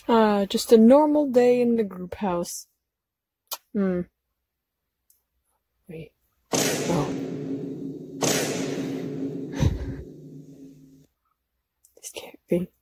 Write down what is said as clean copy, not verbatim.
Just a normal day in the group house. Wait. Oh. This can't be.